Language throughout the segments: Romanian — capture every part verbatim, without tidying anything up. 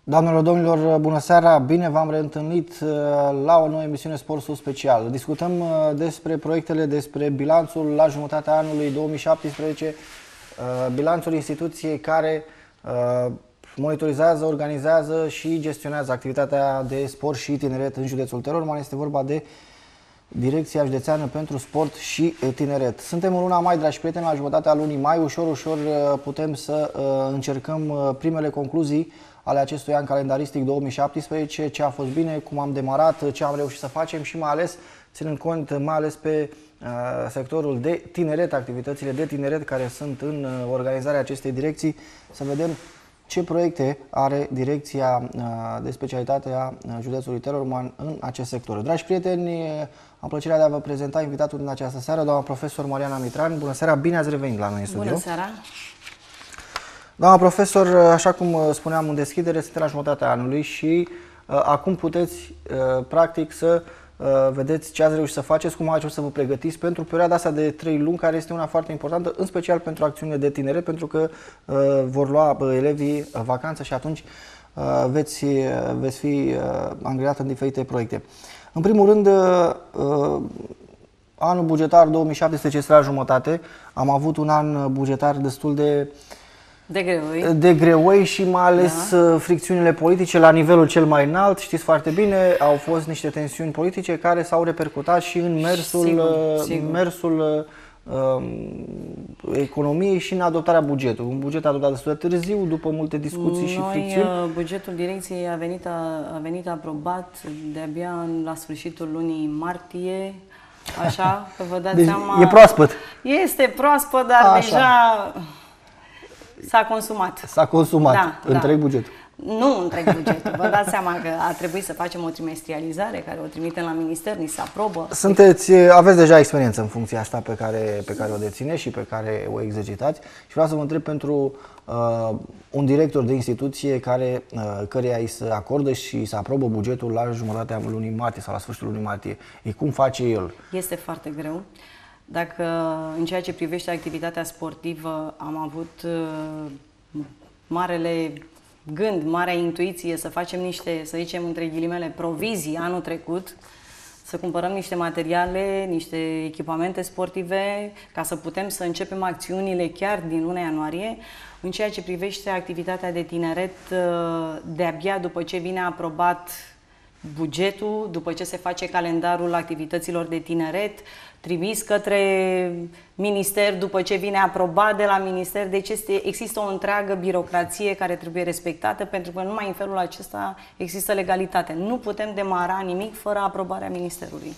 Doamnelor, domnilor, bună seara! Bine v-am reîntâlnit la o nouă emisiune Sport Sus Special. Discutăm despre proiectele, despre bilanțul la jumătatea anului două mii șaptesprezece, bilanțul instituției care monitorizează, organizează și gestionează activitatea de sport și tineret în județul Teleorman. Este vorba de Direcția Județeană pentru Sport și Tineret. Suntem în luna mai, dragi prieteni, la jumătatea lunii mai. Ușor, ușor putem să încercăm primele concluzii ale acestui an calendaristic două mii șaptesprezece, ce a fost bine, cum am demarat, ce am reușit să facem și mai ales, ținând cont mai ales pe uh, sectorul de tineret, activitățile de tineret care sunt în uh, organizarea acestei direcții, să vedem ce proiecte are Direcția uh, de Specialitate a județului Teleorman în acest sector. Dragi prieteni, am plăcerea de a vă prezenta invitatul din această seară, doamna profesor Mariana Mitran. Bună seara, bine ați revenit la noi în studio. Bună seara! Doamna profesor, așa cum spuneam în deschidere, suntem la jumătatea anului și uh, acum puteți, uh, practic, să uh, vedeți ce ați reușit să faceți, cum ați reușit să vă pregătiți pentru perioada asta de trei luni, care este una foarte importantă, în special pentru acțiunile de tineret, pentru că uh, vor lua uh, elevii uh, vacanță și atunci uh, veți, uh, veți fi uh, angrenat în diferite proiecte. În primul rând, uh, uh, anul bugetar două mii șaptesprezece este la jumătate. Am avut un an bugetar destul de De greoi. de greoi și mai ales da. fricțiunile politice la nivelul cel mai înalt. Știți foarte bine, au fost niște tensiuni politice care s-au repercutat și în mersul, sigur, sigur. mersul uh, economiei și în adoptarea bugetului. Un buget adoptat destul de târziu, după multe discuții Noi, și fricțiuni. Bugetul direcției a venit, a, a venit aprobat de-abia la sfârșitul lunii martie. Așa, că vă dați deci seama... E proaspăt. Este proaspăt, dar Așa. deja s-a consumat. S-a consumat da, întreg da. bugetul. Nu întreg bugetul. Vă dați seama că a trebuit să facem o trimestrializare care o trimitem la minister, ni se aprobă. Sunteți, aveți deja experiență în funcția asta pe care, pe care o dețineți și pe care o exercitați și vreau să vă întreb pentru uh, un director de instituție care, uh, căreia îi se acordă și se aprobă bugetul la jumătatea lunii martie sau la sfârșitul lunii martie. E cum face el? Este foarte greu. Dacă în ceea ce privește activitatea sportivă am avut uh, marele gând, marea intuiție să facem niște, să zicem între ghilimele, provizii anul trecut, să cumpărăm niște materiale, niște echipamente sportive ca să putem să începem acțiunile chiar din luna ianuarie. În ceea ce privește activitatea de tineret, uh, de-abia după ce vine aprobat bugetul, după ce se face calendarul activităților de tineret, trimis către minister, după ce vine aprobat de la minister. Deci este, există o întreagă birocrație care trebuie respectată, pentru că numai în felul acesta există legalitate. Nu putem demara nimic fără aprobarea ministerului.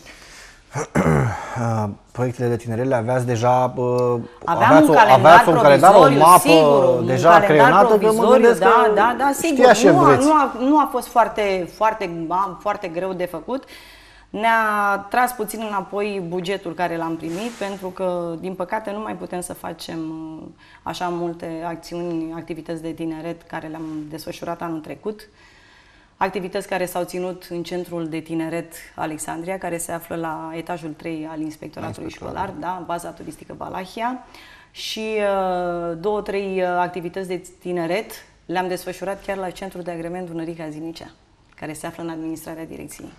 Proiectele de tineret le aveați deja, Aveam aveați un o, calendar aveați un calendar, o mapă sigur, deja creionată, că mă gândesc da, că da, da, sigur. știa ce nu, vreți. A, nu, a, nu a fost foarte, foarte, foarte greu de făcut. Ne-a tras puțin înapoi bugetul care l-am primit, pentru că, din păcate, nu mai putem să facem așa multe acțiuni, activități de tineret care le-am desfășurat anul trecut. Activități care s-au ținut în Centrul de Tineret Alexandria, care se află la etajul trei al Inspectoratului Școlar, da, baza turistică Valahia. Și uh, două, trei activități de tineret le-am desfășurat chiar la Centrul de Agrement Dunărica Zimnicea, care se află în administrarea direcției.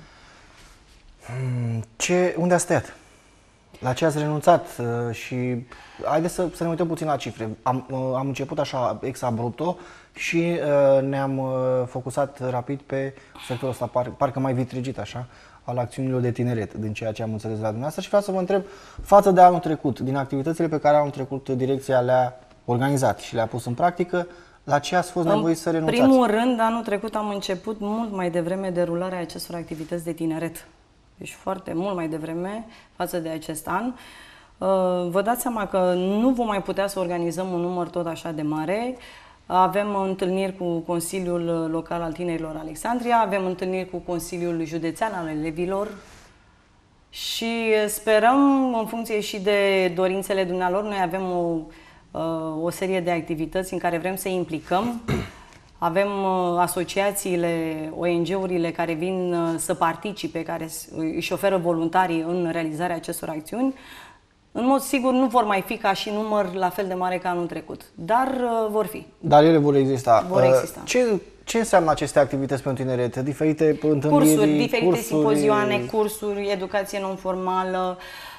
Ce, unde ați tăiat? La ce ați renunțat? Și haideți să, să ne uităm puțin la cifre. Am, am început așa ex abrupto și uh, ne-am uh, focusat rapid pe sectorul ăsta, par, parcă mai vitrigit așa, al acțiunilor de tineret, din ceea ce am înțeles la dumneavoastră. Și vreau să vă întreb, față de anul trecut, din activitățile pe care anul trecut direcția le-a organizat și le-a pus în practică, la ce ați fost nevoit să renunțați? În primul rând, anul trecut am început mult mai devreme derularea acestor activități de tineret. Deci foarte mult mai devreme față de acest an. Vă dați seama că nu vom mai putea să organizăm un număr tot așa de mare. Avem întâlniri cu Consiliul Local al Tinerilor Alexandria, avem întâlniri cu Consiliul Județean al Elevilor și sperăm, în funcție și de dorințele dumnealor, noi avem o, o serie de activități în care vrem să implicăm. Avem asociațiile, O N G-urile care vin să participe, care își oferă voluntarii în realizarea acestor acțiuni. În mod sigur nu vor mai fi ca și număr la fel de mare ca anul trecut, dar uh, vor fi. Dar ele vor exista. Vor exista. Ce Ce înseamnă aceste activități pentru tineret? Diferite întâlniri, cursuri, diferite cursuri... simpozioane, cursuri, educație non-formală,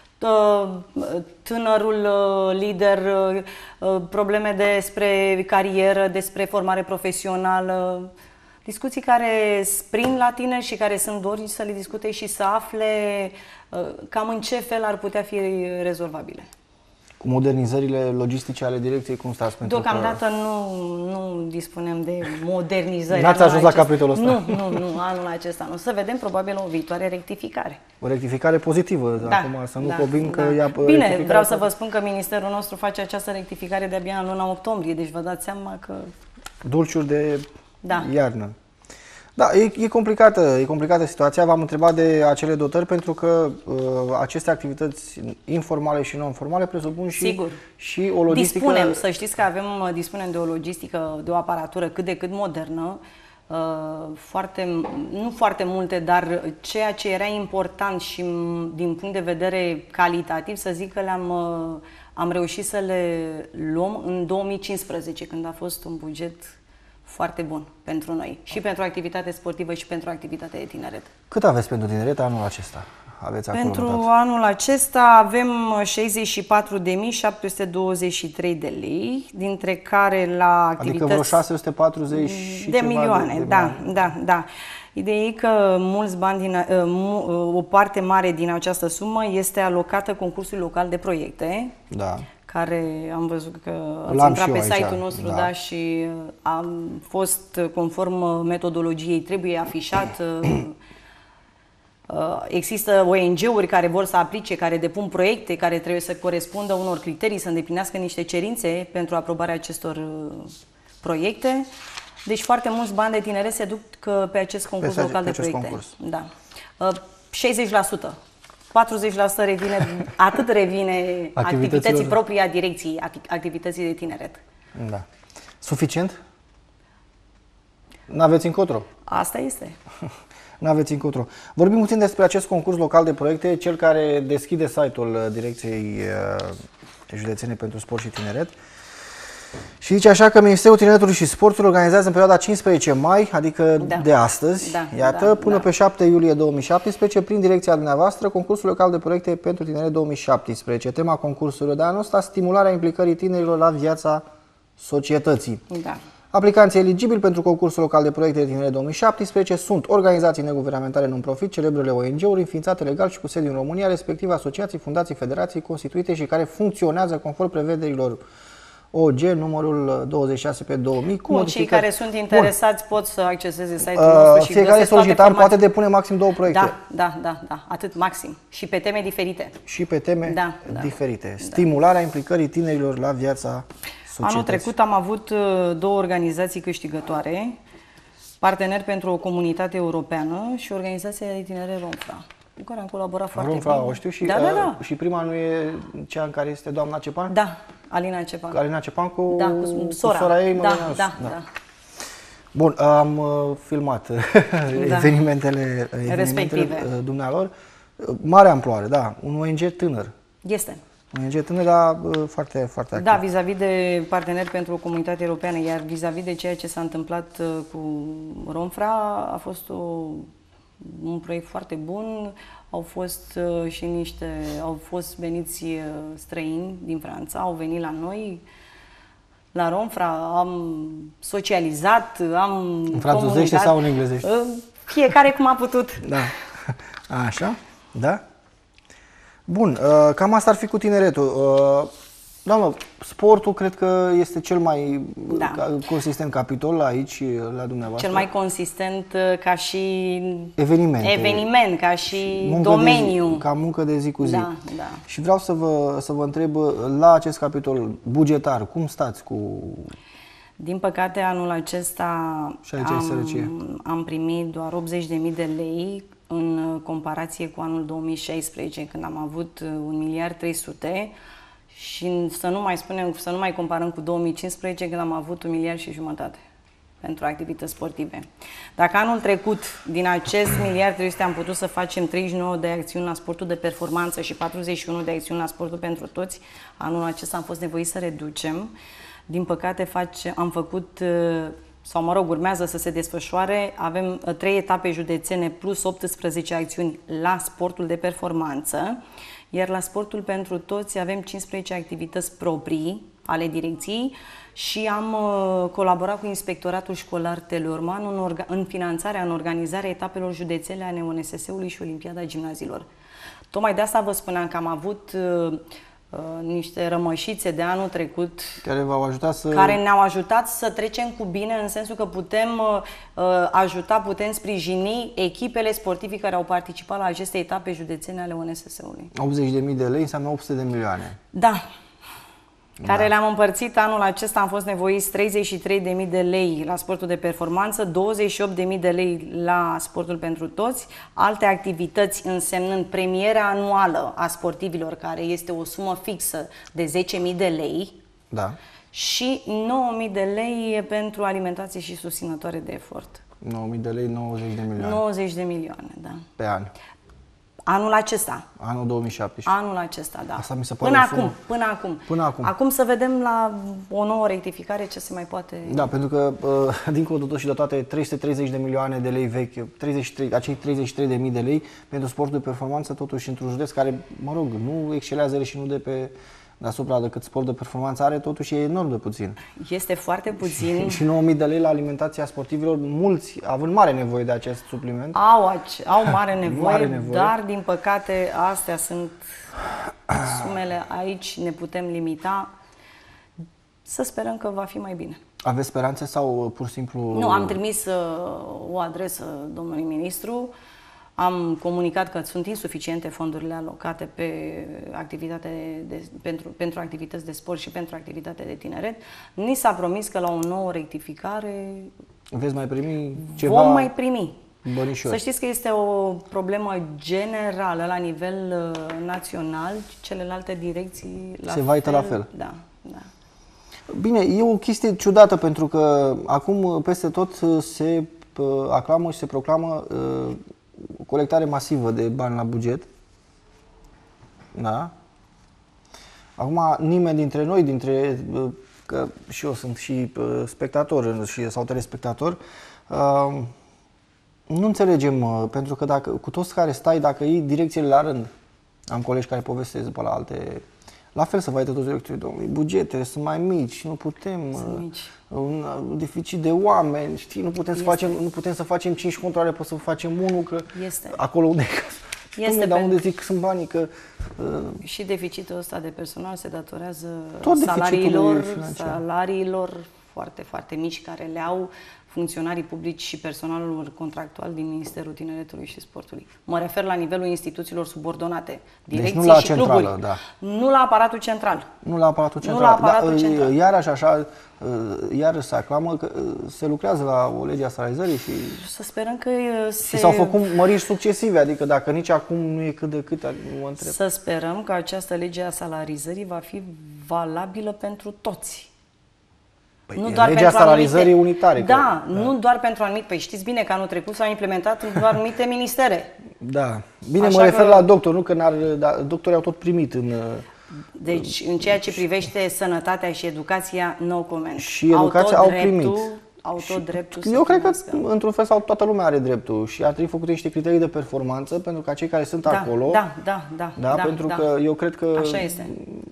tânărul lider, probleme despre carieră, despre formare profesională, discuții care sprind la tine și care sunt dori să le discute și să afle cam în ce fel ar putea fi rezolvabile. Cu modernizările logistice ale direcției, cum stați? Pentru Deocamdată că... nu, nu dispunem de modernizări. N-ați ajuns la capitolul ăsta? Nu, nu, nu, anul acesta nu. Să vedem probabil o viitoare rectificare. O rectificare pozitivă, da, acum să nu da, povim da. că ea... Bine, vreau să vă spun că ministerul nostru face această rectificare de-abia în luna octombrie, deci vă dați seama că... Dulciuri de da. iarnă. Da, e, e complicată, e complicată situația. V-am întrebat de acele dotări pentru că uh, aceste activități informale și non-formale presupun și, Sigur. și o logistică... Dispunem, să știți că avem, dispunem de o logistică, de o aparatură cât de cât modernă, uh, foarte, nu foarte multe, dar ceea ce era important și din punct de vedere calitativ, să zic că le-am uh, am reușit să le luăm în două mii cincisprezece, când a fost un buget foarte bun pentru noi, și pentru activitate sportivă și pentru activitate de tineret. Cât aveți pentru tineret anul acesta? Aveți pentru notat? anul acesta avem șaizeci și patru de mii șapte sute douăzeci și trei de lei, dintre care la activități... Adică vreo șase sute patruzeci de milioane, de, de da, milioane. da, da. Ideea e că mulți bani din, o parte mare din această sumă este alocată concursului local de proiecte. Da. Care am văzut că ați intrat pe site-ul nostru, da. Da, și am fost conform metodologiei, trebuie afișat. Există O N G-uri care vor să aplice, care depun proiecte, care trebuie să corespundă unor criterii, să îndeplinească niște cerințe pentru aprobarea acestor proiecte. Deci foarte mulți bani de tineret se duc pe acest concurs pe local pe de proiecte. Concurs. Da. șaizeci la sută. patruzeci la sută revine, atât revine activității proprii a direcției, activității de tineret. Da. Suficient? N-aveți încotro? Asta este. N-aveți încotro. Vorbim puțin despre acest concurs local de proiecte, cel care deschide site-ul Direcției Județene pentru Sport și Tineret. Și zice așa că Ministerul Tineretului și Sportului organizează în perioada cincisprezece mai, adică da. de astăzi, da, iată, da, până da. pe șapte iulie două mii șaptesprezece, prin direcția dumneavoastră, concursul local de proiecte pentru tineret două mii șaptesprezece. Tema concursului de anul ăsta, stimularea implicării tinerilor la viața societății. Da. Aplicanții eligibili pentru concursul local de proiecte de tineret două mii șaptesprezece sunt organizații neguvernamentale non-profit, celebrele O N G-uri, înființate legal și cu sediu în România, respectiv asociații, fundații, federații constituite și care funcționează conform prevederilor O G numărul douăzeci și șase pe două mii. Bun, cei care sunt interesați Bun. pot să acceseze site-ul nostru și fiecare solicitant poate depune maxim două proiecte. Da, da, da, da, atât maxim. Și pe teme diferite. Și pe teme da, diferite. Da. Stimularea implicării tinerilor la viața societății. Anul trecut am avut două organizații câștigătoare, Parteneri pentru o Comunitate Europeană și Organizația de Tineret Romfra, cu care am colaborat foarte Romfra, bine. o știu și, da, da, da. și prima nu e cea în care este doamna Cepan? Da, Alina Cepan. Alina Cepan cu, da, cu, sora. cu sora ei, da, da, da, da. da. Bun, am uh, filmat da. evenimentele, evenimentele respective. dumnealor. Mare amploare, da, un O N G tânăr. Este. Un O N G tânăr, dar uh, foarte, foarte activ. Da, vis-a-vis -vis de Parteneri pentru o Comunitate Europeană, iar vis-a-vis -vis de ceea ce s-a întâmplat uh, cu Romfra, a fost o, un proiect foarte bun. Au fost uh, și niște, au fost veniți uh, străini din Franța, au venit la noi, la Romfra, am socializat, am în franțuzește sau în englezește? Uh, fiecare cum a putut. Da, așa, da. Bun, uh, cam asta ar fi cu tineretul. Uh, doamnă, sportul cred că este cel mai da. consistent capitol aici, la dumneavoastră. Cel mai consistent ca și evenimente, eveniment, ca și muncă domeniu. De zi, ca muncă de zi cu zi. Da, da. Și vreau să vă, să vă întreb, la acest capitol bugetar, cum stați cu... Din păcate, anul acesta am, am primit doar optzeci de mii de lei în comparație cu anul două mii șaisprezece, când am avut un miliard trei sute. Și să nu mai spunem, să nu mai comparăm cu două mii cincisprezece, când am avut un miliard și jumătate pentru activități sportive. Dacă anul trecut, din acest miliard trei sute, am putut să facem treizeci și nouă de acțiuni la sportul de performanță și patruzeci și unu de acțiuni la sportul pentru toți, anul acesta am fost nevoiți să reducem. Din păcate, face, am făcut sau mă rog, urmează să se desfășoare. Avem trei etape județene plus optsprezece acțiuni la sportul de performanță, iar la sportul pentru toți avem cincisprezece activități proprii ale direcției și am uh, colaborat cu Inspectoratul Școlar Teleorman în, în finanțarea, în organizarea etapelor județene ale U N S S-ului și Olimpiada Gimnaziilor. Tocmai de asta vă spuneam că am avut uh, uh, niște rămășițe de anul trecut care v-au ajutat să... care ne-au ajutat să trecem cu bine, în sensul că putem uh, ajuta, putem sprijini echipele sportive care au participat la aceste etape județene ale U N S S-ului. optzeci de mii de lei înseamnă opt sute de milioane. Da. Care Da. le-am împărțit anul acesta, am fost nevoiți treizeci și trei de mii de lei la sportul de performanță, douăzeci și opt de mii de lei la sportul pentru toți, alte activități însemnând premiera anuală a sportivilor, care este o sumă fixă de zece mii de lei, Da. și nouă mii de lei pentru alimentație și susținătoare de efort. nouă mii de lei, nouăzeci de milioane. nouăzeci de milioane, da. Pe an. Anul acesta. Anul două mii șaptesprezece. Anul acesta, da. Asta mi se pare până o sumă. acum, până acum. Până acum. Acum să vedem la o nouă rectificare ce se mai poate... Da, pentru că, uh, dincolo de tot și de toate, trei sute treizeci de milioane de lei vechi, treizeci și trei, acei treizeci și trei de mii de lei pentru sportul de performanță, totuși într-un județ care, mă rog, nu excelează și nu de pe deasupra decât sport de performanță are, totuși e enorm de puțin. Este foarte puțin. Și nouă mii de lei la alimentația sportivilor, mulți, având mare nevoie de acest supliment. Au, ace- au mare nevoie, Mare nevoie. dar din păcate astea sunt sumele, aici ne putem limita. Să sperăm că va fi mai bine. Aveți speranțe sau pur și simplu... Nu, am trimis uh, o adresă domnului ministru, am comunicat că sunt insuficiente fondurile alocate pe activitate de, pentru, pentru activități de sport și pentru activitate de tineret. Ni s-a promis că la o nouă rectificare Veți mai primi ceva vom mai primi. bănișori. Să știți că este o problemă generală la nivel uh, național, celelalte direcții la Se vaită la fel. Da, da. Bine, e o chestie ciudată pentru că acum peste tot se uh, aclamă și se proclamă uh, colectare masivă de bani la buget. Da? Acum nimeni dintre noi, dintre uh, că și eu sunt și uh, spectator și, sau telespectator, uh, nu înțelegem, uh, pentru că dacă cu toți care stai, dacă iei direcțiile la rând, am colegi care povestesc pe la alte, la fel să vă toți directorii, domnului, bugetele sunt mai mici, nu putem, Sunt mici. un, un deficit de oameni, știi, nu putem, să facem, nu putem să facem cinci controle, pot să facem unul, că Este. acolo unde, Este dar pe- unde zic că sunt banii, că uh, Și deficitul ăsta de personal se datorează Tot deficitul salariilor, financiar. salariilor foarte, foarte mici care le au funcționarii publici și personalul contractual din Ministerul Tineretului și Sportului. Mă refer la nivelul instituțiilor subordonate, direcții nu la și centrală, cluburi. da. Nu la aparatul central. nu la aparatul Nu central. la aparatul Dar, central. Iarăși așa, uh, iarăși se aclamă că uh, se lucrează la o lege a salarizării și, Să sperăm că uh, se... și s-au făcut măriri succesive, adică dacă nici acum nu e cât de cât, mă întreb. Să sperăm că această lege a salarizării va fi valabilă pentru toți. Păi, Nu e doar legea pentru salarizării anumite, unitare. Da, că, nu doar pentru anumite. Păi știți bine că anul trecut s-au implementat în doar anumite ministere. Da. Bine, Așa mă refer că- la doctor, nu că n-ar, da, doctorii au tot primit în... uh, Deci, în ceea ce privește sănătatea și educația, no comment. Și educația au tot dreptul, primit. Au tot dreptul să Eu cred că, primească. într-un fel sau toată lumea are dreptul și ar trebui făcute niște criterii de performanță pentru ca cei care sunt Da, acolo... da, da, da, Da, da, pentru da. că eu cred că Așa este.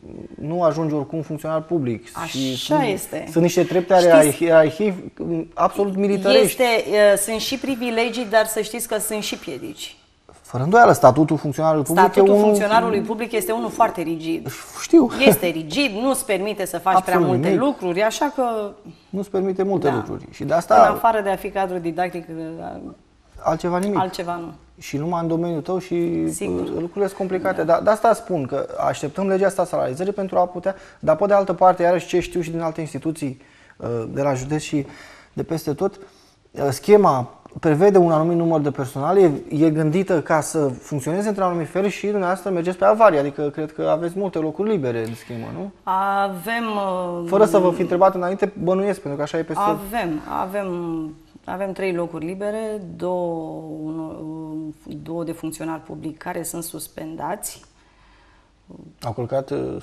nu ajungi oricum funcționar public. Și Așa sunt, este. Sunt niște trepte ale Știți- ierarhiei absolut militarești. Este, uh, sunt și privilegii, dar să știți că sunt și piedici. Fără îndoială, statutul funcționarului public Statutul e unul... funcționarului public este unul foarte rigid. Știu. Este rigid, nu-ți permite să faci prea Absolut multe nimic. lucruri, așa că, Nu-ți permite multe Da. lucruri. Și de în asta afară de a fi cadru didactic, uh, altceva nimic. altceva nu. Și numai în domeniul tău și Sigur. uh, lucrurile sunt complicate. Dar de asta spun că așteptăm legea asta a salarizării pentru a putea, dar pe de altă parte, iarăși ce știu și din alte instituții uh, de la județ și de peste tot, uh, schema prevede un anumit număr de personal, e, e gândită ca să funcționeze într-un anumit fel și dumneavoastră mergeți pe avarie, adică cred că aveți multe locuri libere în schemă, nu? Avem... uh, Fără să vă fi întrebat înainte, bănuiesc, pentru că așa e peste tot. Avem, avem, avem trei locuri libere, două, unu, două de funcționari publici care sunt suspendați. Au călcat uh, strâmb?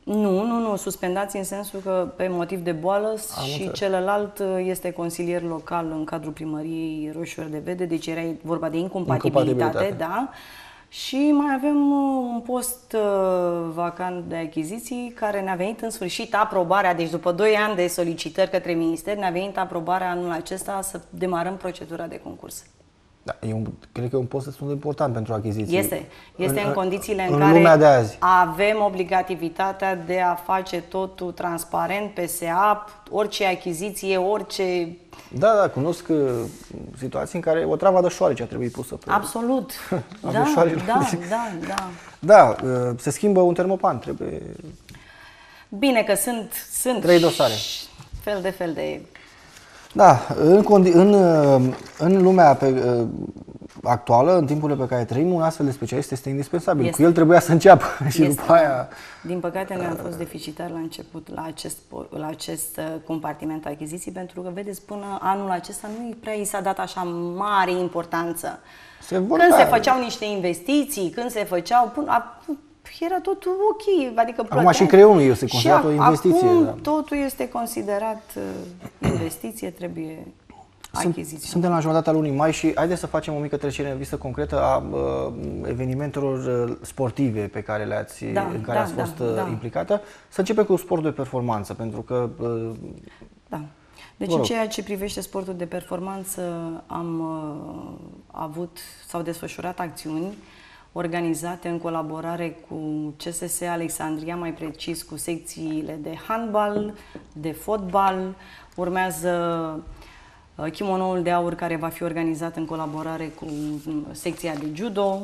Nu, nu, nu, suspendați în sensul că pe motiv de boală. Am și înțeles. Celălalt este consilier local în cadrul primăriei Roșu Verde, deci era vorba de incompatibilitate, incompatibilitate. Da. Și mai avem un post vacant de achiziții care ne-a venit în sfârșit aprobarea, deci după doi ani de solicitări către minister, ne-a venit aprobarea anul acesta să demarăm procedura de concurs. Da, e un, cred că e un post destul de important pentru achiziții. Este. Este în, în condițiile în, în care lumea de azi. Avem obligativitatea de a face totul transparent, P S A, orice achiziție, orice... Da, da, cunosc uh, situații în care o travă de șoarece a trebuit pusă pe... Absolut. da, da, da, da. Da, uh, se schimbă un termopan, trebuie... Bine că sunt... sunt trei dosare. Fel de fel de... Da, în, în, în lumea pe, actuală, în timpurile pe care trăim, un astfel de specialist este indispensabil. Este. Cu el trebuia să înceapă și este. După aia... Din păcate noi am fost deficitari la început la acest, la acest compartiment achiziții, pentru că, vedeți, până anul acesta nu prea i s-a dat așa mare importanță. Se când se făceau niște investiții, când se făceau... Până, era totul ok, adică acum și creionul este considerat o investiție. Acum da. totul este considerat uh, investiție, trebuie achiziție. Suntem la jumătatea lunii mai și haideți să facem o mică trecere în vistă concretă a uh, evenimentelor sportive pe care le-ați, da, în care da, ați fost da, uh, da. implicată. Să începem cu sportul de performanță, pentru că... Uh, da. Deci în ceea ce privește sportul de performanță am uh, avut, s-au desfășurat acțiuni organizate în colaborare cu C S S Alexandria, mai precis cu secțiile de handbal, de fotbal. Urmează Chimonoul de Aur, care va fi organizat în colaborare cu secția de judo.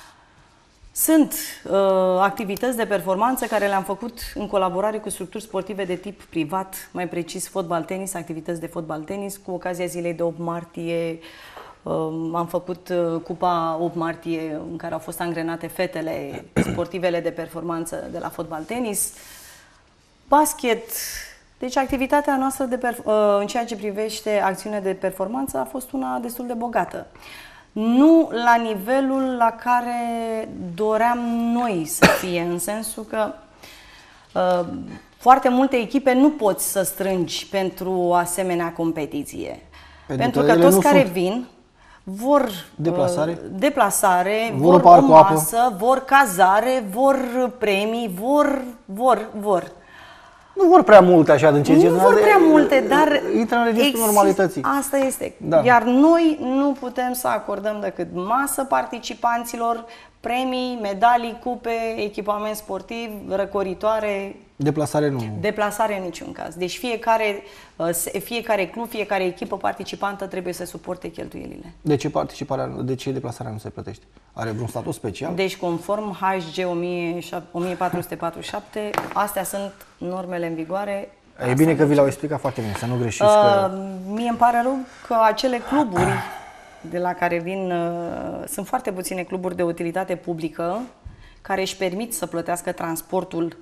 Sunt uh, activități de performanță care le-am făcut în colaborare cu structuri sportive de tip privat, mai precis fotbal-tenis, activități de fotbal-tenis, cu ocazia zilei de opt martie. Am făcut Cupa opt martie, în care au fost angrenate fetele sportivele de performanță de la fotbal-tenis, basket. Deci activitatea noastră de în ceea ce privește acțiunea de performanță a fost una destul de bogată. Nu la nivelul la care doream noi să fie, în sensul că uh, foarte multe echipe nu poți să strângi pentru o asemenea competiție. Pentru, pentru că, că toți care sunt... vin vor deplasare, deplasare vor, vor o masă, apă. vor cazare, vor premii, vor, vor, vor. Nu vor prea multe așa de Nu vor prea multe, dar intră în registrul normalității. Asta este. Da. Iar noi nu putem să acordăm decât masă participanților, premii, medalii, cupe, echipament sportiv, răcoritoare. Deplasare nu. Deplasare în niciun caz. Deci fiecare, fiecare club, fiecare echipă participantă trebuie să suporte cheltuielile. De ce participarea, de ce deplasarea nu se plătește? Are vreun statut special? Deci conform H G o mie patru sute patruzeci și șapte, astea sunt normele în vigoare. E bine că vi l-au explicat foarte bine, să nu greșiți. Uh, că... Mie îmi pare rău că acele cluburi de la care vin, uh, sunt foarte puține cluburi de utilitate publică care își permit să plătească transportul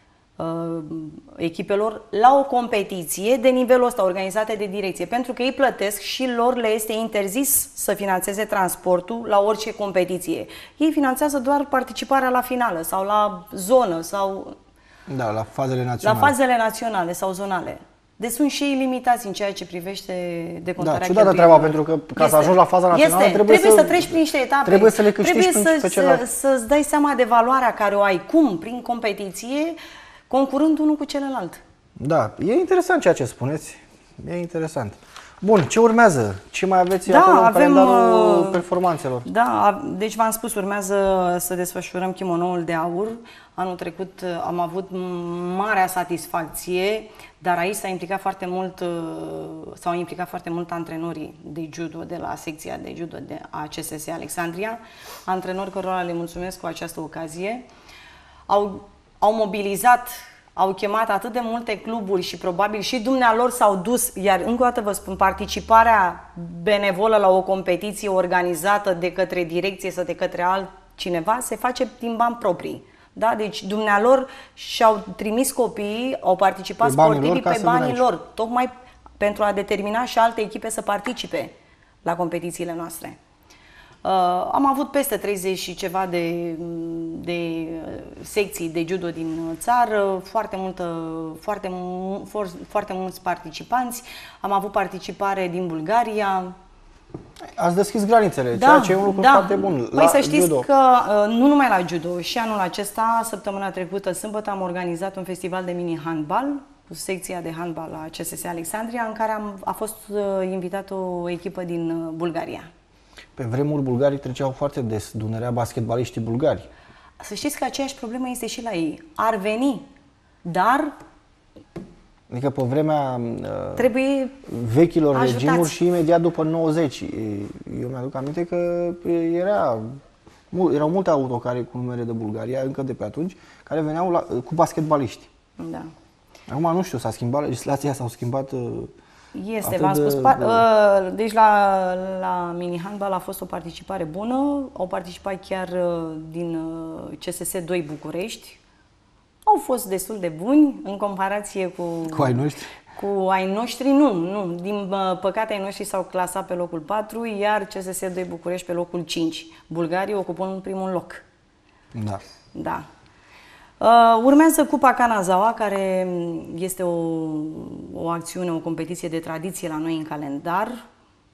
echipelor la o competiție de nivelul ăsta, organizate de direcție, pentru că ei plătesc și lor le este interzis să finanțeze transportul la orice competiție. Ei finanțează doar participarea la finală sau la zonă sau da, la fazele naționale. La fazele naționale sau zonale. Deci sunt și ei limitați în ceea ce privește decontarea. Da, ciudată treaba, pentru că ca să ajungi la faza națională este. trebuie, trebuie să, să treci prin niște etape. Trebuie să le câștigi trebuie pe să, celălalt. Să, să-ți dai seama de valoarea care o ai, cum, prin competiție, concurând unul cu celălalt. Da, e interesant ceea ce spuneți. E interesant. Bun, ce urmează? Ce mai aveți da, acolo în avem, calendarul performanțelor? Da, deci v-am spus, urmează să desfășurăm Chimonoul de Aur. Anul trecut am avut marea satisfacție, dar aici s-a implicat foarte mult, s-au implicat foarte mult antrenorii de judo de la secția de judo de a C S S Alexandria, antrenori cărora le mulțumesc cu această ocazie. Au, au mobilizat, au chemat atât de multe cluburi și probabil și dumnealor s-au dus, iar încă o dată vă spun, participarea benevolă la o competiție organizată de către direcție sau de către altcineva se face din bani proprii. Da? Deci dumnealor și-au trimis copiii, au participat pe sportivii pe banii lor, tocmai pentru a determina și alte echipe să participe la competițiile noastre. Am avut peste treizeci și ceva de, de secții de judo din țară, foarte, multă, foarte, foarte mulți participanți. Am avut participare din Bulgaria. Ați deschis granițele, Da, ceea ce e un lucru da. foarte bun. Păi La să știți judo. că nu numai la judo, și anul acesta, săptămâna trecută, sâmbătă, am organizat un festival de mini-handbal cu secția de handbal la C S S Alexandria, în care am, a fost invitată o echipă din Bulgaria. Pe vremuri bulgarii treceau foarte des, Dunărea, basketbaliștii bulgari. Să știți că aceeași problemă este și la ei. Ar veni, dar Adică pe vremea trebuie vechilor ajutați. regimuri și imediat după nouăzeci. Eu mi-aduc aminte că era, erau multe autocare cu numere de Bulgaria, încă de pe atunci, care veneau la, cu basketbaliști. Da. Acum nu știu, s-a schimbat legislația, s-au schimbat... Este, atât v-am de- spus. Par, de- uh, deci la, la mini-handbal a fost o participare bună. Au participat chiar uh, din uh, C S S doi București. Au fost destul de buni în comparație cu... Cu ai noștri? Cu ai noștri, nu, nu. Din uh, păcate, ai noștri s-au clasat pe locul patru, iar C S S doi București pe locul cinci. Bulgarii ocupând primul loc. Da. Da. Uh, urmează Cupa Kanazawa, care este o, o acțiune, o competiție de tradiție la noi în calendar.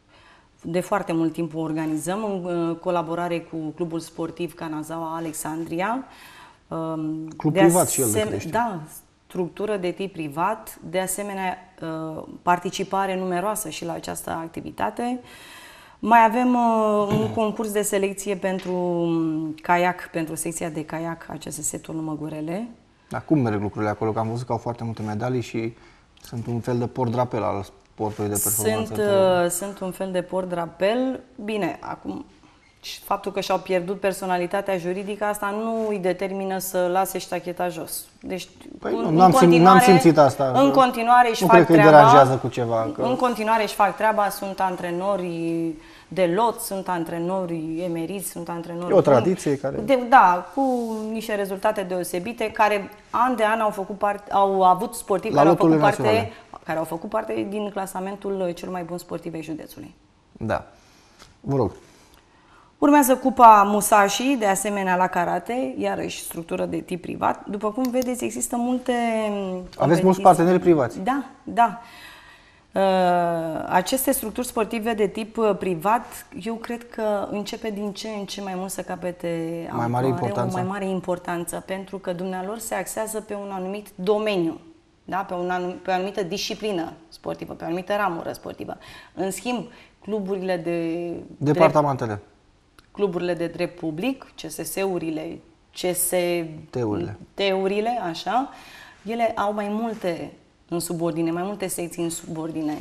De foarte mult timp o organizăm în uh, colaborare cu clubul sportiv Kanazawa Alexandria. Uh, Club de privat și el, de asem- crește. Da, structură de tip privat, de asemenea uh, participare numeroasă și la această activitate. Mai avem uh, un concurs de selecție pentru um, caiac, pentru secția de caiac a C S S Turnul Măgurele. Dar cum merg lucrurile acolo? Că am văzut că au foarte multe medalii și sunt un fel de port drapel al sportului de performanță. Sunt, uh, sunt un fel de port drapel. Bine, acum și faptul că și-au pierdut personalitatea juridică, asta nu îi determină să lase ștacheta jos. Deci, Păi în, nu, în n-am, sim, continuare, n-am simțit asta. În continuare își nu fac cred că îi treaba. deranjează cu ceva. Că... În continuare își fac treaba, sunt antrenori de lot, sunt antrenori emeriți, sunt antrenori... E o tradiție care... De, da, cu niște rezultate deosebite, care an de an au, făcut parte, au avut sportivi La care au, făcut loturile parte, naționale. care au făcut parte din clasamentul cel mai bun sportiv ai județului. Da. Vă rog. Urmează Cupa Musashi, de asemenea la karate, iarăși structură de tip privat. După cum vedeți, există multe Aveți mulți parteneri privați. Da, da. Uh, aceste structuri sportive de tip uh, privat, eu cred că începe din ce în ce mai mult să capete Mai mare amploare, importanță. o mai mare importanță, pentru că dumnealor se axează pe un anumit domeniu, da? pe, un anum, pe o anumită disciplină sportivă, pe o anumită ramură sportivă. În schimb, cluburile de Departamentele. drept, cluburile de drept public, C S S-urile, C S T-urile. T-urile, așa, ele au mai multe în subordine, mai multe secții în subordine.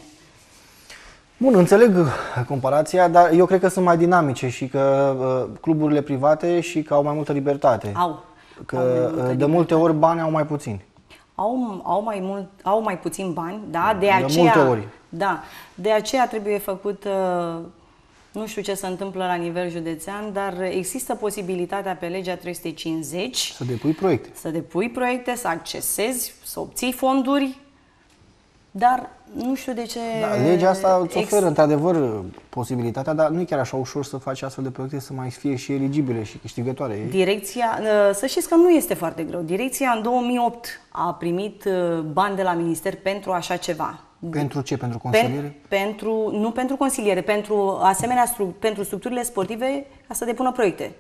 Bun, înțeleg comparația, dar eu cred că sunt mai dinamice și că uh, cluburile private și că au mai multă libertate. Au. Că au mai multă uh, de libertate. multe ori bani au mai puțini. Au, au, mai mult, au mai puțin bani, da, de, De aceea, multe ori. Da, de aceea trebuie făcut, uh, nu știu ce se întâmplă la nivel județean, dar există posibilitatea pe legea trei sute cincizeci Să depui proiecte. să depui proiecte, să accesezi, să obții fonduri, dar nu știu de ce... Da, legea asta îți ex- oferă într-adevăr posibilitatea, dar nu e chiar așa ușor să faci astfel de proiecte să mai fie și eligibile și câștigătoare. Direcția, uh, să știți că nu este foarte greu. Direcția în două mii opt a primit uh, bani de la minister pentru așa ceva. Pentru ce? Pentru consiliere? Pen, pentru, nu pentru consiliere, pentru asemenea stru, pentru structurile sportive ca să depună proiecte.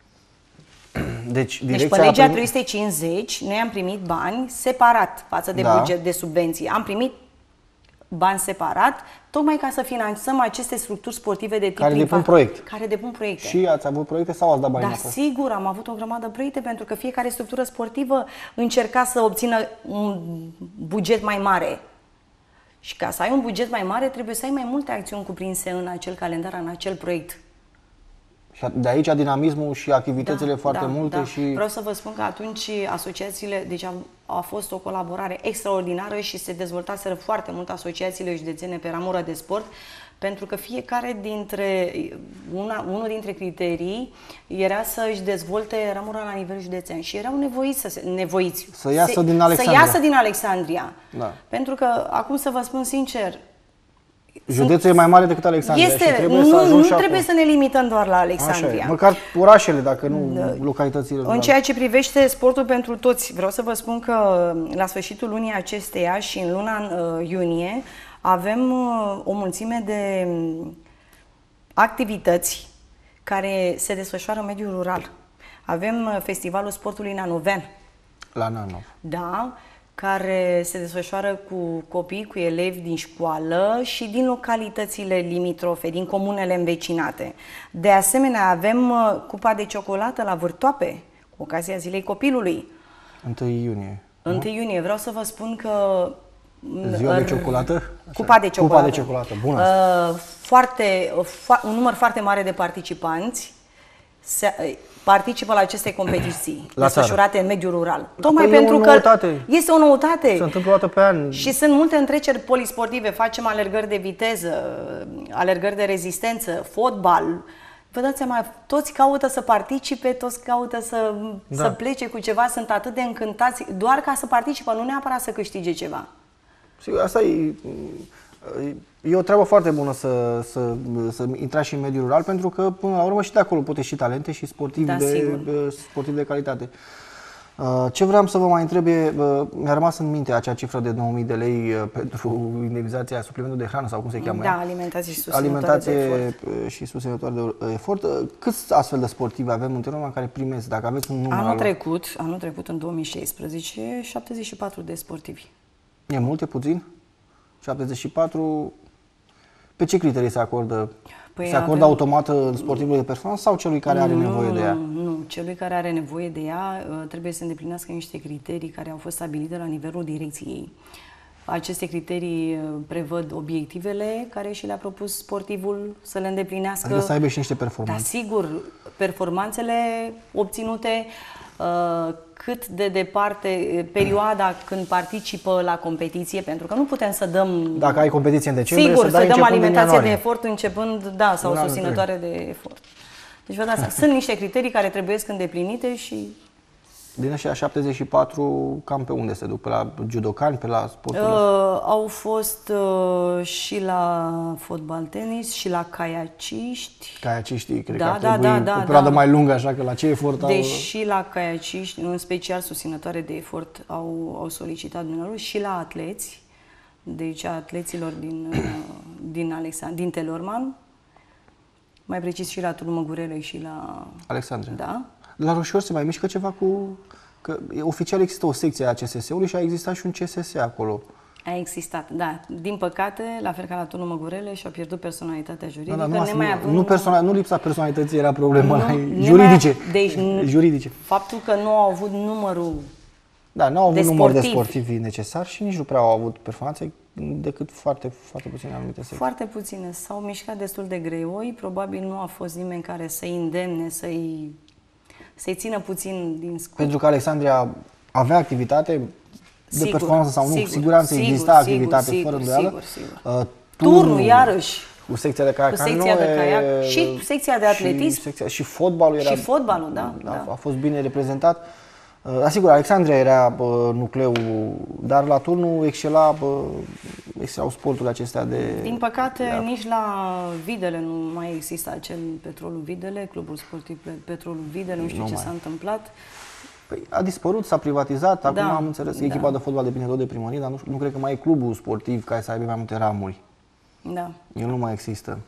Deci, Deci direcția pe legea a primit- trei sute cincizeci noi am primit bani separat față de Da. buget de subvenții. Am primit bani separat, tocmai ca să finanțăm aceste structuri sportive de tip Care depun privat, proiecte. Care depun proiecte. Și ați avut proiecte sau ați dat bani Da, înapoi? sigur, am avut o grămadă de proiecte pentru că fiecare structură sportivă încerca să obțină un buget mai mare. Și ca să ai un buget mai mare, trebuie să ai mai multe acțiuni cuprinse în acel calendar, în acel proiect. Și de aici dinamismul și activitățile foarte da, multe da. și... Vreau să vă spun că atunci asociațiile, deci a, a fost o colaborare extraordinară și se dezvoltaseră foarte mult asociațiile județene pe ramură de sport, pentru că fiecare dintre, una, unul dintre criterii era să își dezvolte ramura la nivel județean și erau nevoiți să se, nevoiți Să iasă se, din Alexandria. Să iasă din Alexandria. Da. Pentru că, acum să vă spun sincer, Județul sunt, e mai mare decât Alexandria este, și trebuie nu, să ajung nu și trebuie acolo. să ne limităm doar la Alexandria. Așa, măcar orașele, dacă nu Da. localitățile. În ceea ce privește sportul pentru toți, vreau să vă spun că la sfârșitul lunii acesteia și în luna uh, iunie avem uh, o mulțime de um, activități care se desfășoară în mediul rural. Avem uh, Festivalul Sportului Nanoven. La Nano. Da, care se desfășoară cu copii, cu elevi din școală și din localitățile limitrofe, din comunele învecinate. De asemenea, avem uh, Cupa de Ciocolată la Vârtoape, cu ocazia Zilei Copilului. întâi iunie. întâi iunie. Vreau să vă spun că... Ziua de ciocolată? Cupa de ciocolată. Cupa de ciocolată, bună. Uh, foarte, fo- un număr foarte mare de participanți se, participă la aceste competiții La desfășurate țară. în mediul rural. Tocmai Păi e pentru o că noutate. este o noutate. Se întâmplă o dată pe an. Și sunt multe întreceri polisportive. Facem alergări de viteză, alergări de rezistență, fotbal. Vă dați seama, toți caută să participe, toți caută să, Da. să plece cu ceva, sunt atât de încântați, doar ca să participă, nu neapărat să câștige ceva. Sigur, asta e, e o treabă foarte bună să, să, să intrați și în mediul rural, pentru că până la urmă și de acolo puteți și talente și sportivi, Da, de, sigur. sportivi de calitate. Ce vreau să vă mai întreb e, mi-a rămas în minte acea cifră de nouă mii de lei pentru indemnizația, suplimentul de hrană sau cum se cheamă Da, ea? alimentație și susținătoare Alimentație de efort. și susținătoare de efort. Câți astfel de sportivi avem în terenul în care primesc, dacă aveți un număr? Anul al lor? trecut, anul trecut, în două mii șaisprezece, șaptezeci și patru de sportivi. E mult, e puțin? șaptezeci și patru. Pe ce criterii se acordă? Păi se acordă avem- automat sportivului de performanță sau celui care are Nu, nevoie de ea? Nu, nu, celui care are nevoie de ea uh, trebuie să îndeplinească niște criterii care au fost stabilite la nivelul direcției. Aceste criterii uh, prevăd obiectivele care și le-a propus sportivul să le îndeplinească. Adică să aibă și niște Da, performanțe. sigur, performanțele obținute, uh, cât de departe, uh, perioada când participă la competiție, pentru că nu putem să dăm... Dacă ai competiție în decembrie, Sigur, să dai să dăm începând din alimentație de ianuarie. efort începând, da, sau Un an susținătoare de efort. Deci vă dați seama, sunt niște criterii care trebuie îndeplinite și Din ăștia șaptezeci și patru, cam pe unde se duc? Pe la judocani, pe la sportul uh, ăsta? au fost uh, și la fotbal, tenis și la caiaciști. Caiaciștii, cred Da, că ar da, trebui da, da, o perioadă da. mai lungă, așa că la ce efort au... Deși la caiaciști, în special susținătoare de efort, au, au solicitat dumneavoastră și la atleți, deci a atleților din, uh, din, Alexand- din Telorman, mai precis și la Turnul Măgurele și la... Alexandre. Da? La Roșior se mai mișcă ceva cu... Că e- oficial există o secție a C S S-ului și a existat și un C S S acolo. A existat, da. Din păcate, la fel ca la Turnul Măgurele, și-au pierdut personalitatea juridică, Da, dar nu, nemai nu, având... nu, persona, nu lipsa personalității era problema, Nu, la nemai- juridice. Deci, nu- juridice. Faptul că nu au avut numărul... Da, nu au avut de număr de sportivi. sportivi necesar și nici nu prea au avut performanțe decât foarte, foarte puține anumite secții. Foarte puține. S-au mișcat destul de greoi. Probabil nu a fost nimeni care să-i îndemne, să-i, să-i țină puțin din scut. Pentru că Alexandria avea activitate de Sigur, performanță sau nu, sigur, cu siguranță sigur, exista sigur, activitate sigur, fără îndoială. sigur, sigur. Uh, Turnul, iarăși, cu secția de caiac cu secția de canoe, caiac și secția de atletism. Și, secția, și fotbalul era... Și fotbalul, da, da. A fost bine reprezentat. Uh, Asigur, Alexandria era uh, nucleul, dar la turnul excela, uh, excelau sporturile acestea de... Din păcate, de- nici la Videle nu mai există acel Petrolul Videle, Clubul Sportiv Petrolul Videle, nu știu Nu ce mai. s-a întâmplat. Păi, a dispărut, s-a privatizat, acum Da, am înțeles că da. echipa de fotbal depinde tot de primărie, dar nu, știu- nu cred că mai e clubul sportiv care să aibă mai multe ramuri. Da. El nu mai există.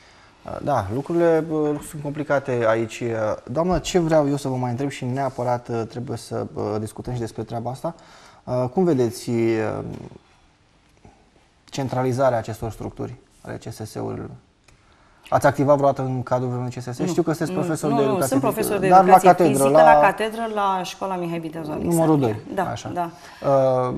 Da, lucrurile uh, sunt complicate aici. Doamnă, ce vreau eu să vă mai întreb și neapărat uh, trebuie să uh, discutăm și despre treaba asta. Uh, Cum vedeți uh, centralizarea acestor structuri ale C S S-urilor? Ați activat vreodată în cadrul vreunui C S S? Nu, Știu că sunteți nu, profesor nu, de nu, educație sunt fizică, profesor de dar educație la catedră, fizică, la, la catedră, la școala Mihai Viteazu Alexandria. numărul doi. Da, Așa. da. Uh,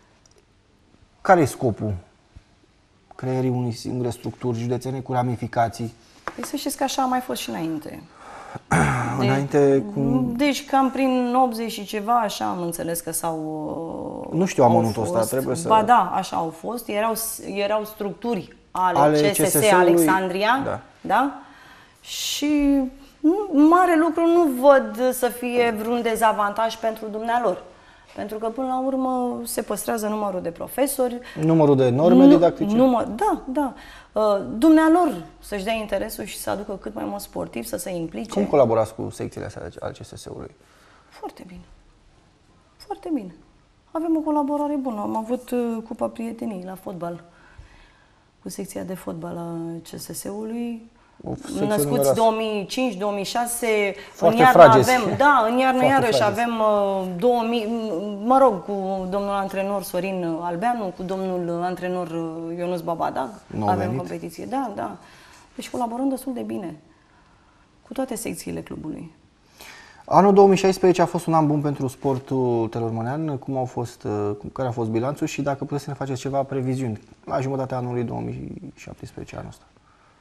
care e scopul creierii unei singure structuri județene cu ramificații? Păi să știți că așa a mai fost și înainte. De, Înainte cu... Deci cam prin optzeci și ceva, așa am înțeles că s-au... Nu știu au amănuntul ăsta, fost. trebuie să- Ba da, așa au fost. Erau, erau structuri ale, Ale C S S C S S-ului, Alexandria. da. Da? Și nu, mare lucru nu văd să fie vreun dezavantaj pentru dumnealor. Pentru că, până la urmă, se păstrează numărul de profesori. Numărul de norme nu, didactice. Număr, da, da. Dumnealor să-și dea interesul și să aducă cât mai mulți sportivi, să se implice. Cum colaborați cu secțiile astea ale C S S-ului? Foarte bine. Foarte bine. Avem o colaborare bună. Am avut Cupa Prieteniei la fotbal, cu secția de fotbal a C S S-ului. Născuți două mii cinci două mii șase, foarte în iarnă fragezi. avem, da, în iarnă Foarte iarăși fragezi. avem două mii, mă rog, cu domnul antrenor Sorin Albeanu, cu domnul antrenor Ionuț Babadag, Nou avem venit. competiție, da, da. Deci colaborăm destul de bine cu toate secțiile clubului. Anul două mii șaisprezece a fost un an bun pentru sportul telormanean. Cum au fost, cum, care a fost bilanțul și dacă puteți să ne faceți ceva previziuni la jumătatea anului două mii șaptesprezece, anul ăsta?